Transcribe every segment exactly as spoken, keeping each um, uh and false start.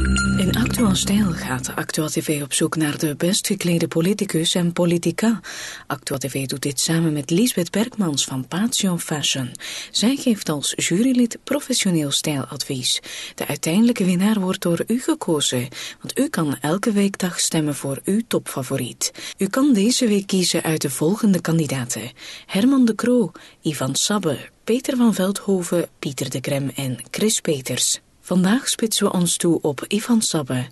In Actua Stijl gaat Actua T V op zoek naar de best geklede politicus en politica. Actua T V doet dit samen met Liesbeth Berkmans van Patio Fashion. Zij geeft als jurylid professioneel stijladvies. De uiteindelijke winnaar wordt door u gekozen, want u kan elke weekdag stemmen voor uw topfavoriet. U kan deze week kiezen uit de volgende kandidaten: Herman de Croo, Ivan Sabbe, Peter van Veldhoven, Pieter de Krem en Chris Peters. Vandaag spitsen we ons toe op Ivan Sabbe.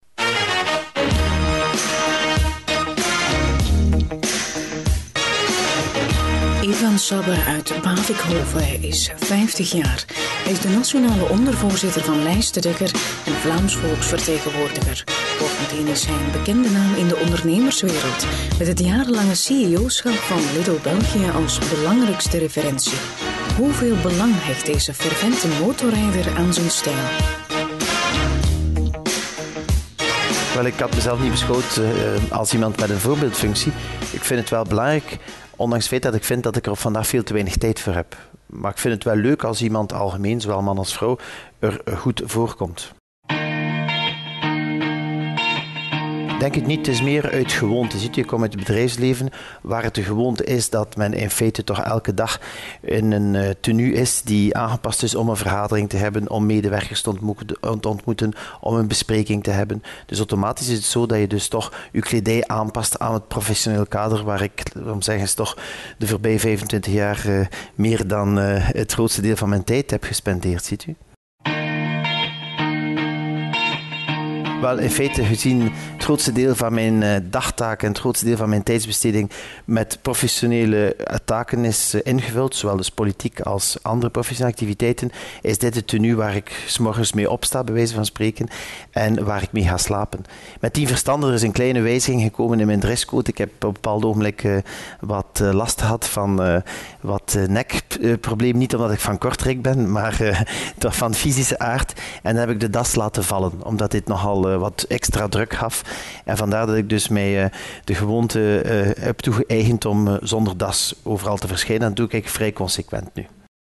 Ivan Sabbe uit Bavikhoven is vijftig jaar. Hij is de nationale ondervoorzitter van Lijstendekker en Vlaams volksvertegenwoordiger. Bovendien is hij een bekende naam in de ondernemerswereld, met het jarenlange C E O-schap van Lidl België als belangrijkste referentie. Hoeveel belang hecht deze fervente motorrijder aan zijn stijl? Wel, ik had mezelf niet beschouwd uh, als iemand met een voorbeeldfunctie. Ik vind het wel belangrijk, ondanks het feit dat ik vind dat ik er vandaag veel te weinig tijd voor heb. Maar ik vind het wel leuk als iemand algemeen, zowel man als vrouw, er goed voorkomt. Ik denk het niet, het is meer uit gewoonte. Ziet u, ik kom uit het bedrijfsleven waar het de gewoonte is dat men in feite toch elke dag in een uh, tenue is die aangepast is om een vergadering te hebben, om medewerkers te ontmoeten, om een bespreking te hebben. Dus automatisch is het zo dat je dus toch je kledij aanpast aan het professioneel kader waar ik, om zeggen is toch de voorbije vijfentwintig jaar uh, meer dan uh, het grootste deel van mijn tijd heb gespendeerd, ziet u. Wel, in feite gezien het grootste deel van mijn uh, dagtaken en het grootste deel van mijn tijdsbesteding met professionele uh, taken is uh, ingevuld, zowel dus politiek als andere professionele activiteiten, is dit het tenue waar ik 's morgens mee opsta, bij wijze van spreken, en waar ik mee ga slapen. Met die verstand er is een kleine wijziging gekomen in mijn dresscode. Ik heb op een bepaald ogenblik uh, wat uh, last gehad van uh, wat uh, nekprobleem, niet omdat ik van Kortrijk ben, maar uh, toch van fysische aard. En dan heb ik de das laten vallen, omdat dit nogal uh, wat extra druk gaf. En vandaar dat ik dus mij uh, de gewoonte uh, heb toegeëigend om uh, zonder das overal te verschijnen. Dat doe ik vrij consequent nu.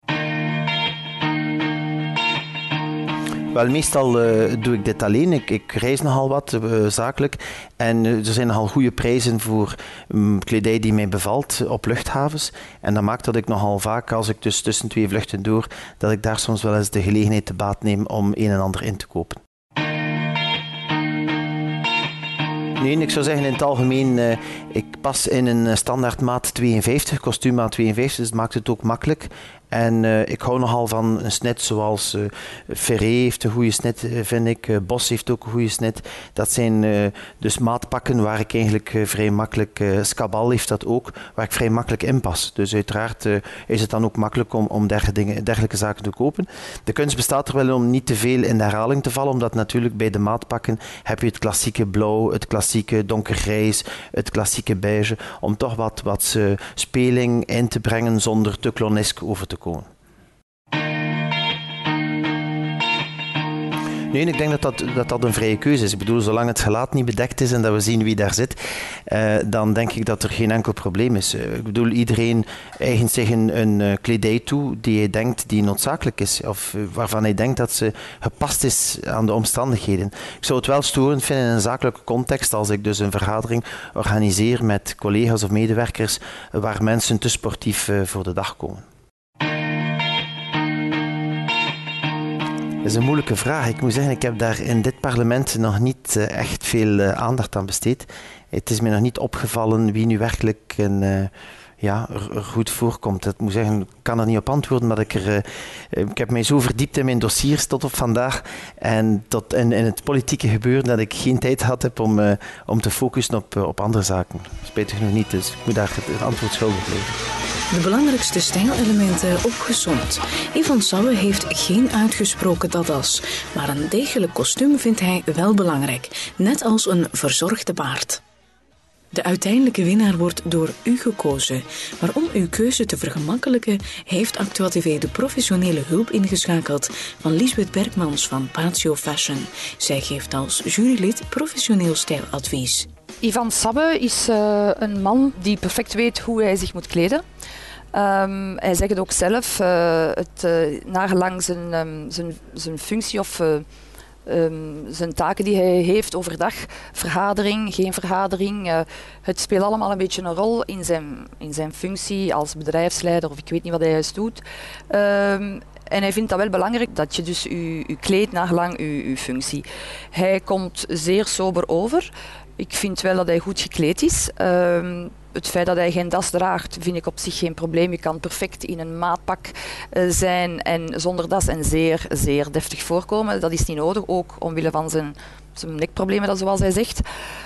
Wel, meestal uh, doe ik dit alleen. Ik, ik reis nogal wat, uh, zakelijk. En uh, er zijn nogal goede prijzen voor um, kledij die mij bevalt op luchthavens. En dat maakt dat ik nogal vaak, als ik dus tussen twee vluchten door, dat ik daar soms wel eens de gelegenheid te baat neem om een en ander in te kopen. Nee, ik zou zeggen in het algemeen, uh, ik pas in een standaard maat tweeënvijftig, kostuummaat tweeënvijftig, dus dat maakt het ook makkelijk. En uh, ik hou nogal van een snit zoals uh, Ferré heeft een goede snit, uh, vind ik. Uh, Bos heeft ook een goede snit. Dat zijn uh, dus maatpakken waar ik eigenlijk uh, vrij makkelijk... Uh, Scabal heeft dat ook, waar ik vrij makkelijk in pas. Dus uiteraard uh, is het dan ook makkelijk om, om dergelijke, dingen, dergelijke zaken te kopen. De kunst bestaat er wel om niet te veel in de herhaling te vallen, omdat natuurlijk bij de maatpakken heb je het klassieke blauw, het klassieke donkergrijs, het klassieke beige, om toch wat, wat uh, speling in te brengen zonder te clownesk over te komen. Nee, ik denk dat dat, dat dat een vrije keuze is. Ik bedoel, zolang het gelaat niet bedekt is en dat we zien wie daar zit, uh, dan denk ik dat er geen enkel probleem is. Uh, ik bedoel, iedereen eigent zich een, een uh, kledij toe die hij denkt die noodzakelijk is, of uh, waarvan hij denkt dat ze gepast is aan de omstandigheden. Ik zou het wel storend vinden in een zakelijke context als ik dus een vergadering organiseer met collega's of medewerkers uh, waar mensen te sportief uh, voor de dag komen. Dat is een moeilijke vraag. Ik moet zeggen, ik heb daar in dit parlement nog niet uh, echt veel uh, aandacht aan besteed. Het is me nog niet opgevallen wie nu werkelijk een, uh, ja, er, er goed voorkomt. Ik moet zeggen, ik kan er niet op antwoorden, maar ik, er, uh, ik heb mij zo verdiept in mijn dossiers tot op vandaag en tot in, in het politieke gebeuren dat ik geen tijd had heb om, uh, om te focussen op, uh, op andere zaken. Spijtig genoeg niet, dus ik moet daar het, het antwoord schuldig blijven. De belangrijkste stijlelementen opgesomd. Ivan Sabbe heeft geen uitgesproken tadas, maar een degelijk kostuum vindt hij wel belangrijk, net als een verzorgde baard. De uiteindelijke winnaar wordt door u gekozen, maar om uw keuze te vergemakkelijken heeft Actua T V de professionele hulp ingeschakeld van Liesbeth Berkmans van Patio Fashion. Zij geeft als jurylid professioneel stijladvies. Ivan Sabbe is uh, een man die perfect weet hoe hij zich moet kleden. Um, hij zegt het ook zelf, uh, het, uh, naargelang zijn, um, zijn, zijn functie of uh, Um, zijn taken die hij heeft overdag, vergadering, geen vergadering, uh, het speelt allemaal een beetje een rol in zijn, in zijn functie als bedrijfsleider, of ik weet niet wat hij juist doet. Um, En hij vindt dat wel belangrijk dat je dus je, je kleedt naar gelang je, je functie. Hij komt zeer sober over. Ik vind wel dat hij goed gekleed is. Um, het feit dat hij geen das draagt, vind ik op zich geen probleem. Je kan perfect in een maatpak uh, zijn en zonder das en zeer, zeer deftig voorkomen. Dat is niet nodig, ook omwille van zijn, zijn nekproblemen, zoals hij zegt.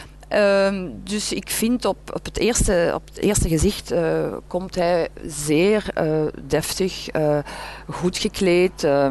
Uh, dus ik vind op, op, het, eerste, op het eerste gezicht uh, komt hij zeer uh, deftig, uh, goed gekleed. Uh,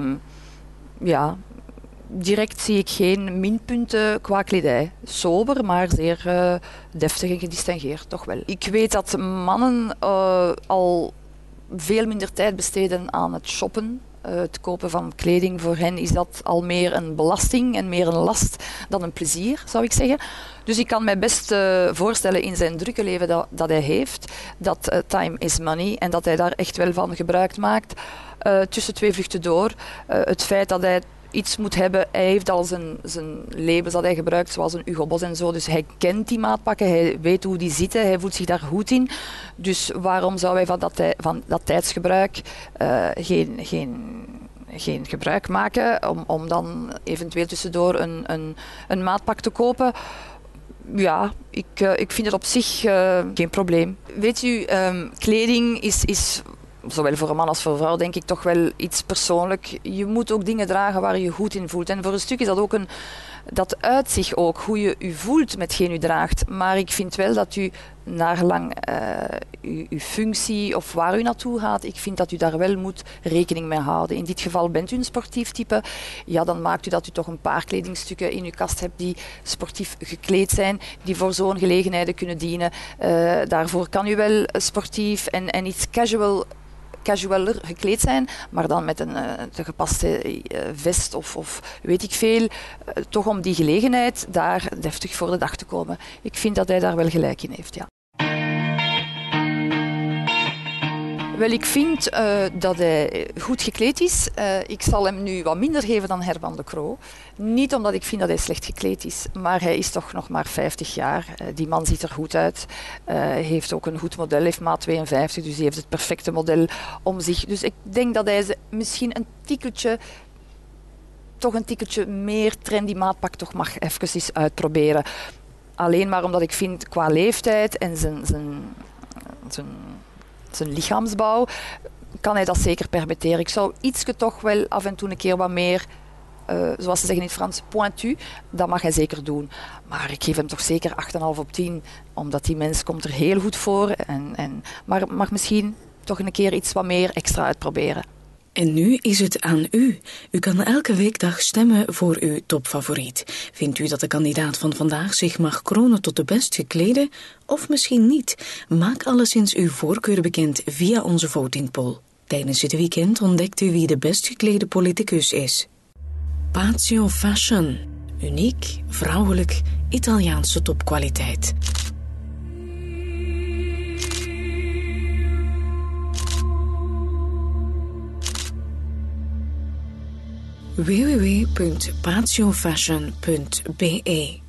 ja, direct zie ik geen minpunten qua kledij. Sober, maar zeer uh, deftig en gedistingeerd, toch wel. Ik weet dat mannen uh, al veel minder tijd besteden aan het shoppen. Uh, het kopen van kleding, voor hen is dat al meer een belasting en meer een last dan een plezier, zou ik zeggen. Dus ik kan mij best uh, voorstellen in zijn drukke leven dat, dat hij heeft, dat uh, time is money en dat hij daar echt wel van gebruik maakt. Uh, tussen twee vluchten door. Uh, het feit dat hij iets moet hebben, hij heeft al zijn, zijn labels dat hij gebruikt, zoals een Hugo Boss en zo, dus hij kent die maatpakken, hij weet hoe die zitten, hij voelt zich daar goed in. Dus waarom zou hij van dat, tij, van dat tijdsgebruik uh, geen, geen, geen gebruik maken, om, om dan eventueel tussendoor een, een, een maatpak te kopen? Ja, ik, uh, ik vind het op zich uh, geen probleem. Weet u, um, kleding is... is zowel voor een man als voor een vrouw denk ik toch wel iets persoonlijk. Je moet ook dingen dragen waar je je goed in voelt. En voor een stuk is dat ook een... Dat uit zich ook, hoe je je voelt met hetgeen u draagt. Maar ik vind wel dat u, naar gelang uh, uw, uw functie of waar u naartoe gaat, ik vind dat u daar wel moet rekening mee houden. In dit geval bent u een sportief type. Ja, dan maakt u dat u toch een paar kledingstukken in uw kast hebt die sportief gekleed zijn, die voor zo'n gelegenheden kunnen dienen. Uh, daarvoor kan u wel sportief en, en iets casual... casualer gekleed zijn, maar dan met een uh, te gepaste uh, vest of, of weet ik veel, uh, toch om die gelegenheid daar deftig voor de dag te komen. Ik vind dat hij daar wel gelijk in heeft, ja. Wel, ik vind uh, dat hij goed gekleed is. Uh, ik zal hem nu wat minder geven dan Herman de Croo. Niet omdat ik vind dat hij slecht gekleed is, maar hij is toch nog maar vijftig jaar. Uh, die man ziet er goed uit. Uh, heeft ook een goed model, heeft maat tweeënvijftig, dus hij heeft het perfecte model om zich. Dus ik denk dat hij ze misschien een tikkeltje, toch een tikkeltje meer trendy maatpak toch mag even eens uitproberen. Alleen maar omdat ik vind, qua leeftijd en zijn... zijn, zijn zijn lichaamsbouw, kan hij dat zeker permitteren. Ik zou ietske toch wel af en toe een keer wat meer, uh, zoals ze zeggen in het Frans, pointu, dat mag hij zeker doen. Maar ik geef hem toch zeker acht komma vijf op tien, omdat die mens komt er heel goed voor. En, en, maar mag misschien toch een keer iets wat meer extra uitproberen. En nu is het aan u. U kan elke weekdag stemmen voor uw topfavoriet. Vindt u dat de kandidaat van vandaag zich mag kronen tot de best geklede? Of misschien niet? Maak alleszins uw voorkeur bekend via onze votingpoll. Tijdens het weekend ontdekt u wie de best geklede politicus is. Patio Fashion. Uniek, vrouwelijk, Italiaanse topkwaliteit. w w w punt patio fashion punt b e